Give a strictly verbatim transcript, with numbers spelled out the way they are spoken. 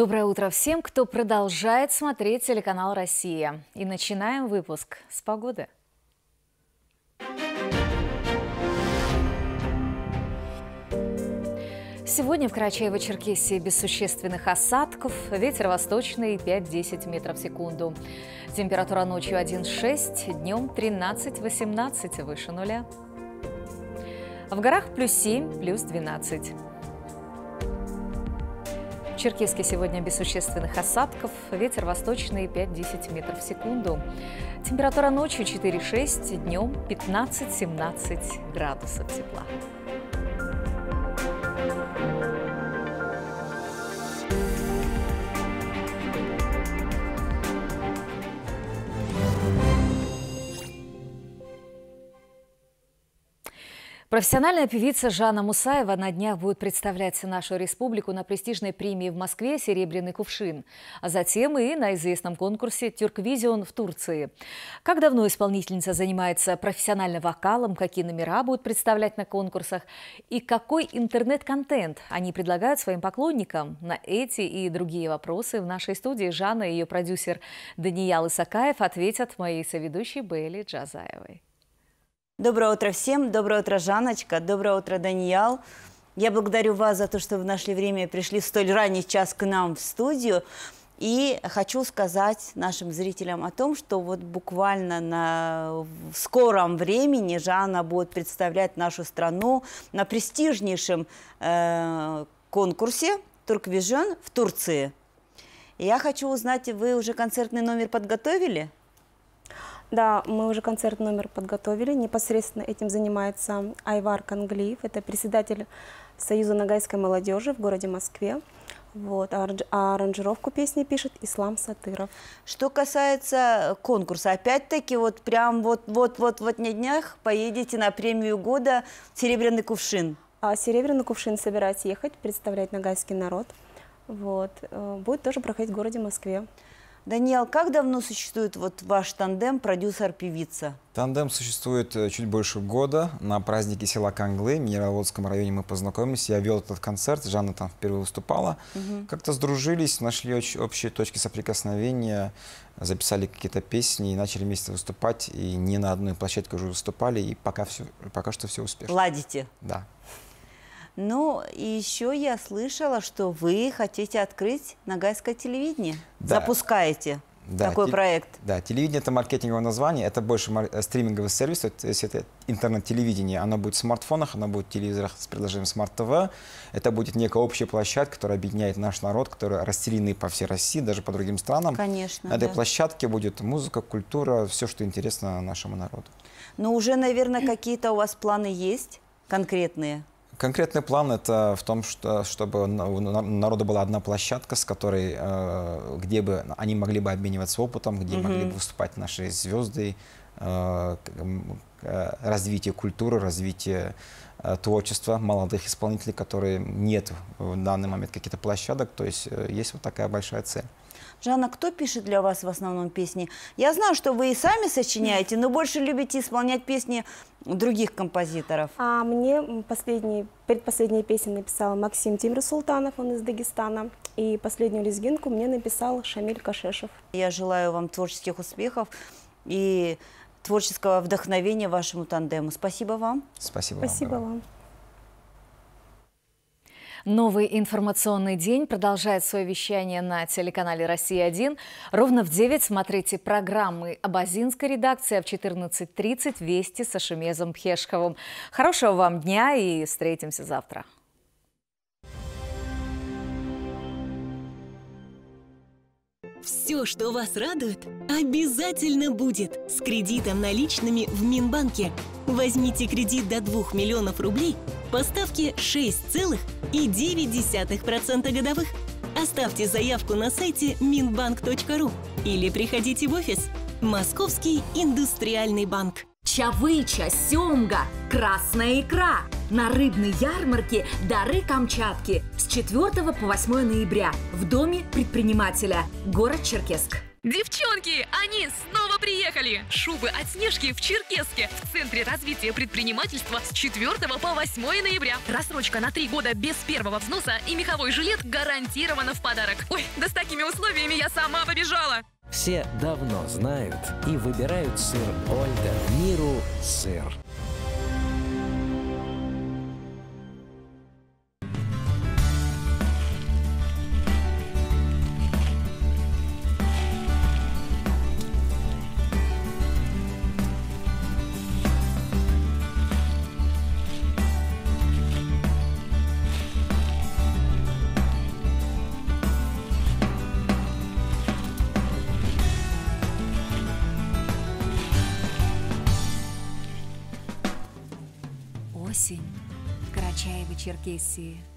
Доброе утро всем, кто продолжает смотреть телеканал «Россия». И начинаем выпуск с погоды. Сегодня в Карачаево-Черкесии без существенных осадков, ветер восточный пять-десять метров в секунду. Температура ночью один-шесть, днем тринадцать-восемнадцать, выше нуля. В горах плюс семь, плюс двенадцать. В Черкесске сегодня без существенных осадков, ветер восточный пять-десять метров в секунду. Температура ночью четыре-шесть, днем пятнадцать-семнадцать градусов тепла. Профессиональная певица Жанна Мусаева на днях будет представлять нашу республику на престижной премии в Москве «Серебряный кувшин», а затем и на известном конкурсе «Тюрквизион» в Турции. Как давно исполнительница занимается профессиональным вокалом, какие номера будут представлять на конкурсах и какой интернет-контент они предлагают своим поклонникам? На эти и другие вопросы в нашей студии Жанна и ее продюсер Даниял Исакаев ответят моей соведущей Бейли Джазаевой. Доброе утро всем. Доброе утро, Жанночка. Доброе утро, Даниял. Я благодарю вас за то, что вы нашли время и пришли в столь ранний час к нам в студию. И хочу сказать нашим зрителям о том, что вот буквально на в скором времени Жанна будет представлять нашу страну на престижнейшем э, конкурсе «Тюрквизион» в Турции. И я хочу узнать, вы уже концертный номер подготовили? Да, мы уже концертный номер подготовили. Непосредственно этим занимается Айвар Канглиев. Это председатель Союза ногайской молодежи в городе Москве. Вот. А аранжировку песни пишет Ислам Сатыров. Что касается конкурса, опять-таки, вот прям вот-вот-вот на днях поедете на премию года «Серебряный кувшин». А «Серебряный кувшин» собирается ехать, представлять ногайский народ. Вот. Будет тоже проходить в городе Москве. Даниэл, как давно существует вот ваш тандем продюсер-певица? Тандем существует чуть больше года. На празднике села Канглы в Минераловодском районе мы познакомились. Я вел этот концерт, Жанна там впервые выступала. Угу. Как-то сдружились, нашли общие точки соприкосновения, записали какие-то песни и начали вместе выступать. И не на одной площадке уже выступали, и пока, все, пока что все успешно. Ладите? Да. Ну, и еще я слышала, что вы хотите открыть ногайское телевидение. Да. Запускаете да, такой те, проект. Да, телевидение – это маркетинговое название, это больше стриминговый сервис, то есть это интернет-телевидение. Оно будет в смартфонах, оно будет в телевизорах с приложением Smart ти ви. Это будет некая общая площадка, которая объединяет наш народ, который расстреляны по всей России, даже по другим странам. Конечно, На этой да. площадке будет музыка, культура, все, что интересно нашему народу. Но уже, наверное, какие-то у вас планы есть конкретные? Конкретный план – это в том, что, чтобы у народа была одна площадка, с которой, где бы они могли бы обмениваться опытом, где mm-hmm. могли бы выступать наши звезды, развитие культуры, развитие творчества молодых исполнителей, которые нет в данный момент каких-то площадок. То есть есть вот такая большая цель. Жанна, кто пишет для вас в основном песни? Я знаю, что вы и сами сочиняете, но больше любите исполнять песни других композиторов. А мне последний, предпоследние песни написал Максим Тимир-Султанов, он из Дагестана. И последнюю лезгинку мне написал Шамиль Кашешев. Я желаю вам творческих успехов и творческого вдохновения вашему тандему. Спасибо вам. Спасибо, Спасибо вам. вам. Новый информационный день продолжает свое вещание на телеканале «Россия один». Ровно в девять смотрите программы абазинской редакции, а в четырнадцать тридцать «Вести» с Ашемезом Пхешковым. Хорошего вам дня и встретимся завтра. Все, что вас радует, обязательно будет с кредитом наличными в Минбанке. Возьмите кредит до двух миллионов рублей по ставке шесть целых девять десятых процента годовых. Оставьте заявку на сайте минбанк точка ру или приходите в офис. Московский индустриальный банк. Чавыча, семга, красная икра. На рыбной ярмарке «Дары Камчатки» с четвёртого по восьмое ноября в Доме предпринимателя, город Черкесск. Девчонки, они снова приехали! Шубы от Снежки в Черкесске в Центре развития предпринимательства с четвёртого по восьмое ноября. Рассрочка на три года без первого взноса и меховой жилет гарантировано в подарок. Ой, да с такими условиями я сама побежала! Все давно знают и выбирают сыр Ольда. Миру сыр. Осень в Карачаево-Черкесии.